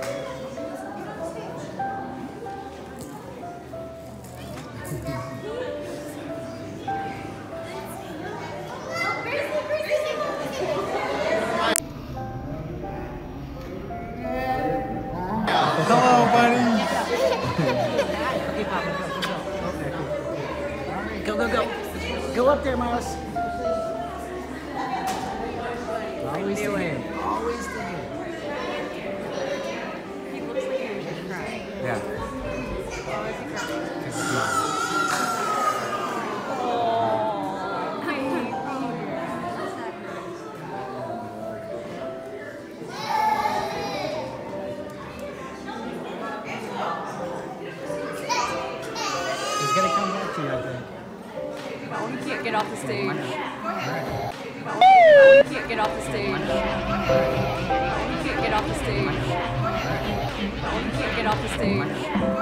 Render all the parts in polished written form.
Hello, buddy. Go, go, go. Go up there, Miles. Always to him. Always to him. He looks like he was just crying. Yeah. Oh, is he crying? He's gonna come back to you, I think. Oh, he can't get off the stage. Woo! He can't get off the stage. He can't get off the stage. He can't get off the stage.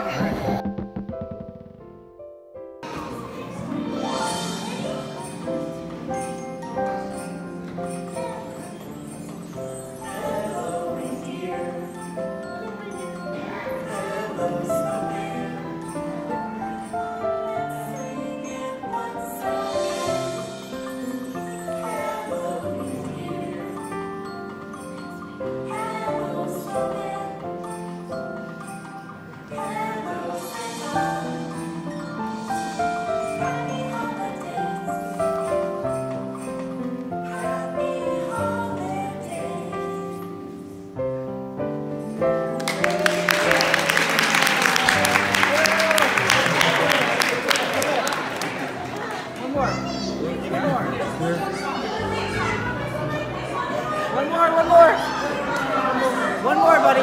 One more, buddy.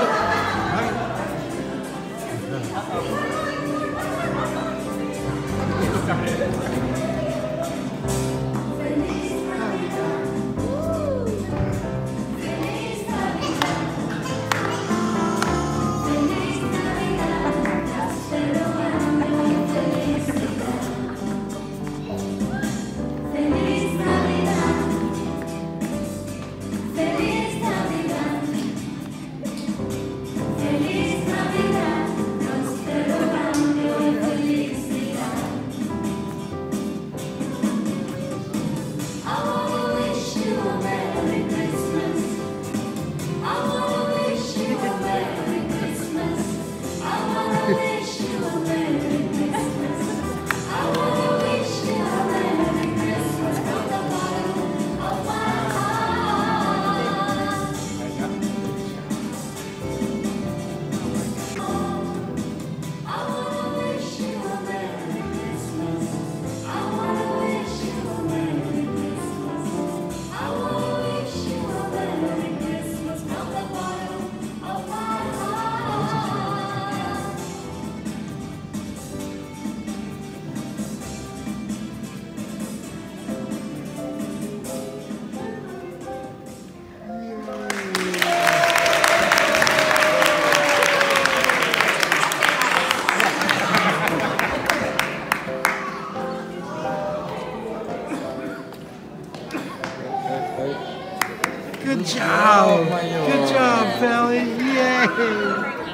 Good job. Good job, Pally. Yay.